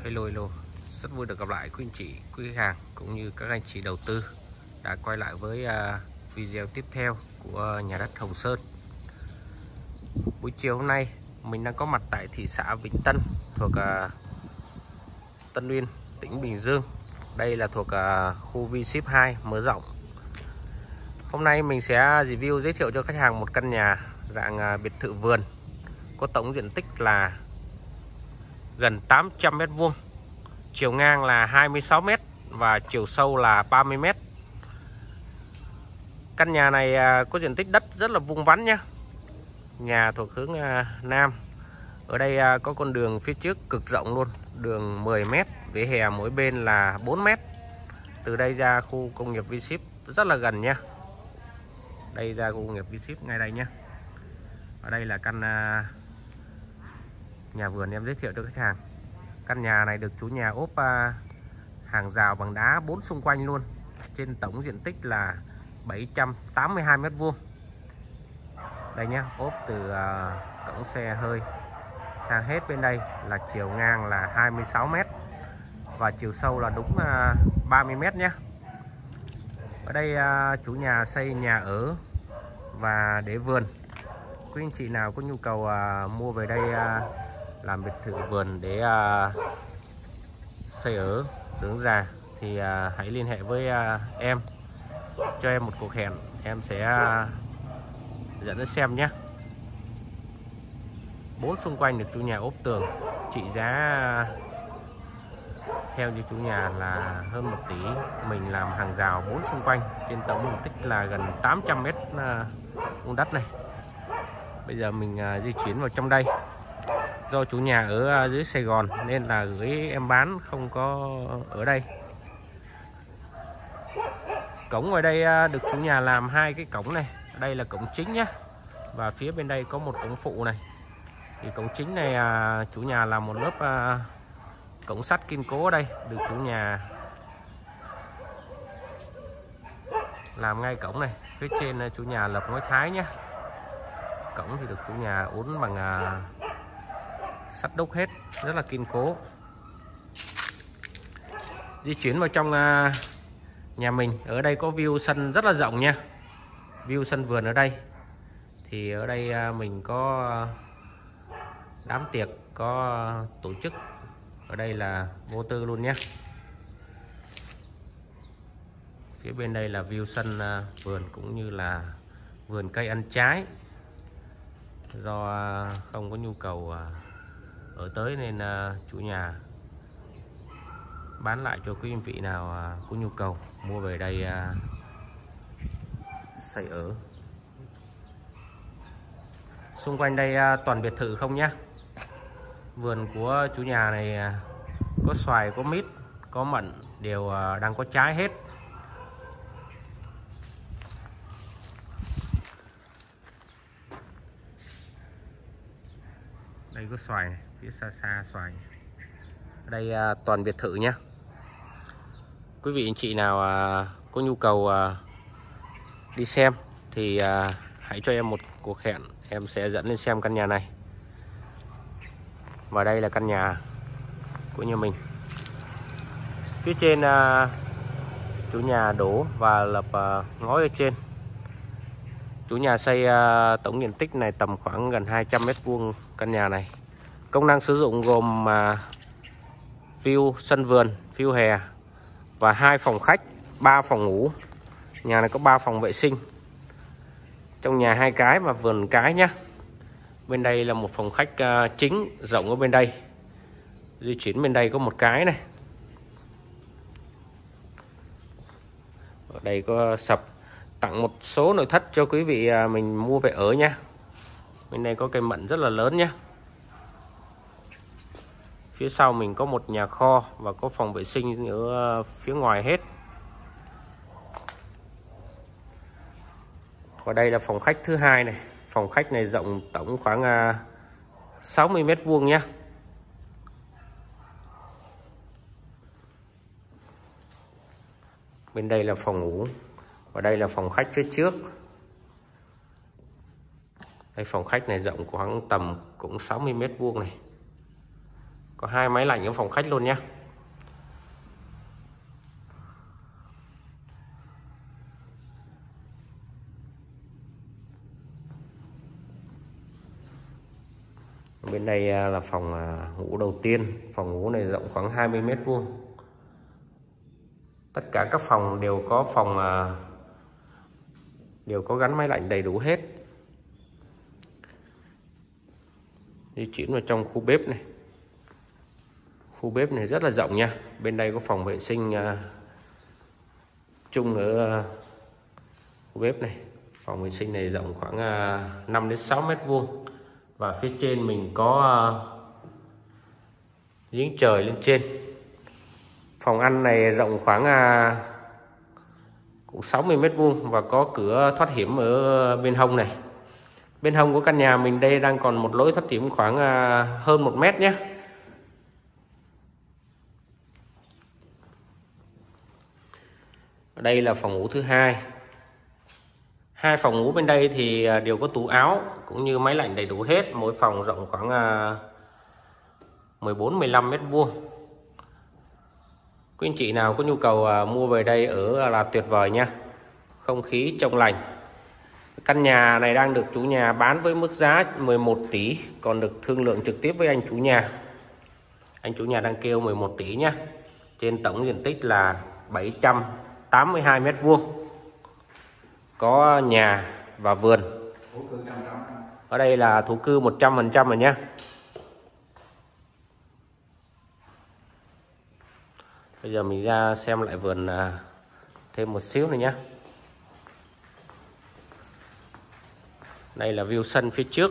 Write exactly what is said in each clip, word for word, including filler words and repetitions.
Hello hello, rất vui được gặp lại quý anh chị, quý khách hàng cũng như các anh chị đầu tư đã quay lại với uh, video tiếp theo của nhà đất Hồng Sơn. Buổi chiều hôm nay mình đang có mặt tại thị xã Vĩnh Tân thuộc uh, Tân Uyên, tỉnh Bình Dương. Đây là thuộc uh, khu V-Ship hai mở rộng. Hôm nay mình sẽ review giới thiệu cho khách hàng một căn nhà dạng uh, biệt thự vườn có tổng diện tích là gần tám trăm mét vuông, chiều ngang là hai mươi sáu mét và chiều sâu là ba mươi mét. Căn nhà này có diện tích đất rất là vuông vắn nhé. Nhà thuộc hướng Nam. Ở đây có con đường phía trước cực rộng luôn, đường mười mét, vỉa hè mỗi bên là bốn mét. Từ đây ra khu công nghiệp V-Ship rất là gần nha. Đây ra khu công nghiệp V-Ship ngay đây nhé. Ở đây là căn nhà vườn em giới thiệu cho khách hàng. Căn nhà này được chủ nhà ốp hàng rào bằng đá bốn xung quanh luôn. Trên tổng diện tích là bảy trăm tám mươi hai mét vuông. Đây nhé, ốp từ cổng xe hơi sang hết bên đây là chiều ngang là hai mươi sáu mét và chiều sâu là đúng ba mươi mét nhé. Ở đây chủ nhà xây nhà ở và để vườn. Quý anh chị nào có nhu cầu mua về đây làm biệt thự vườn để uh, xây ở dưỡng già thì uh, hãy liên hệ với uh, em, cho em một cuộc hẹn, em sẽ uh, dẫn đến xem nhé. Bốn xung quanh được chủ nhà ốp tường, trị giá uh, theo như chủ nhà là hơn một tỷ. Mình làm hàng rào bốn xung quanh, trên tổng diện tích là gần tám trăm mét vuông đất này. Bây giờ mình uh, di chuyển vào trong đây. Do chủ nhà ở dưới Sài Gòn nên là gửi em bán không có ở đây. Cổng ngoài đây được chủ nhà làm hai cái cổng này. Đây là cổng chính nhé. Và phía bên đây có một cổng phụ này. Thì cổng chính này chủ nhà làm một lớp cổng sắt kiên cố ở đây. Được chủ nhà làm ngay cổng này. Phía trên chủ nhà lập ngói thái nhé. Cổng thì được chủ nhà uốn bằng sắt đúc hết, rất là kiên cố. Di chuyển vào trong uh, nhà mình. Ở đây có view sân rất là rộng nha. View sân vườn ở đây. Thì ở đây uh, mình có đám tiệc, có uh, tổ chức. Ở đây là vô tư luôn nhé. Phía bên đây là view sân uh, vườn cũng như là vườn cây ăn trái. Do uh, không có nhu cầu uh, ở tới nên uh, chủ nhà bán lại cho quý anh vị nào uh, có nhu cầu mua về đây uh, xây ở. Xung quanh đây uh, toàn biệt thự không nhé. Vườn của chủ nhà này uh, có xoài, có mít, có mận đều uh, đang có trái hết. Đây có xoài này, phía xa xa xoài. Ở đây à, toàn biệt thự nhé. Quý vị anh chị nào à, có nhu cầu à, đi xem thì à, hãy cho em một cuộc hẹn, em sẽ dẫn lên xem căn nhà này. Và đây là căn nhà của nhà mình. Phía trên à, chủ nhà đổ và lập à, ngói ở trên. Chủ nhà xây uh, tổng diện tích này tầm khoảng gần hai trăm mét vuông căn nhà này. Công năng sử dụng gồm uh, view sân vườn, view hè và hai phòng khách, ba phòng ngủ. Nhà này có ba phòng vệ sinh. Trong nhà hai cái và vườn cái nhá. Bên đây là một phòng khách uh, chính rộng ở bên đây. Di chuyển bên đây có một cái này. Ở đây có sập. Tặng một số nội thất cho quý vị mình mua về ở nha. Bên đây có cây mận rất là lớn nhé. Phía sau mình có một nhà kho và có phòng vệ sinh ở phía ngoài hết. Và đây là phòng khách thứ hai này. Phòng khách này rộng tổng khoảng sáu mươi mét vuông nhé. Bên đây là phòng ngủ. Và đây là phòng khách phía trước. Đây phòng khách này rộng khoảng tầm cũng sáu mươi mét vuông này. Có hai máy lạnh ở phòng khách luôn nhé. Bên đây là phòng ngủ đầu tiên. Phòng ngủ này rộng khoảng hai mươi mét vuông. Tất cả các phòng đều có phòng đều có gắn máy lạnh đầy đủ hết. Di chuyển vào trong khu bếp này. Khu bếp này rất là rộng nha. Bên đây có phòng vệ sinh uh, chung ở uh, khu bếp này. Phòng vệ sinh này rộng khoảng uh, năm đến sáu mét vuông. Và phía trên mình có uh, giếng trời lên trên. Phòng ăn này rộng khoảng uh, cũng sáu mươi mét vuông và có cửa thoát hiểm ở bên hông này. Bên hông của căn nhà mình đây đang còn một lối thoát hiểm khoảng uh, hơn một mét nhé. Đây là phòng ngủ thứ hai. Hai phòng ngủ bên đây thì đều có tủ áo cũng như máy lạnh đầy đủ hết. Mỗi phòng rộng khoảng mười bốn mười lăm mét vuông. Quý anh chị nào có nhu cầu mua về đây ở là tuyệt vời nha. Không khí trong lành. Căn nhà này đang được chủ nhà bán với mức giá mười một tỷ, còn được thương lượng trực tiếp với anh chủ nhà. Anh chủ nhà đang kêu mười một tỷ nhé. Trên tổng diện tích là bảy trăm tám mươi hai mét vuông. Có nhà và vườn. Ở đây là thổ cư một trăm phần trăm rồi nhé. Bây giờ mình ra xem lại vườn thêm một xíu nữa nhé. Đây là view sân phía trước.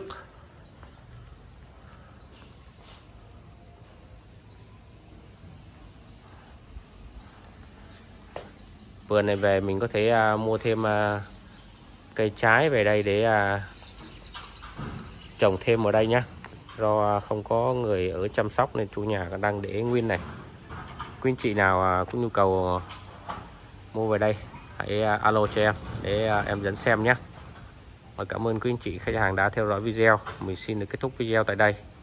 Vườn này về mình có thể uh, mua thêm uh, cây trái về đây để uh, trồng thêm ở đây nhé. Do uh, không có người ở chăm sóc nên chủ nhà đang để nguyên này. Quý anh chị nào uh, có nhu cầu uh, mua về đây hãy uh, alo cho em để uh, em dẫn xem nhé. Và cảm ơn quý anh chị khách hàng đã theo dõi video. Mình xin được kết thúc video tại đây.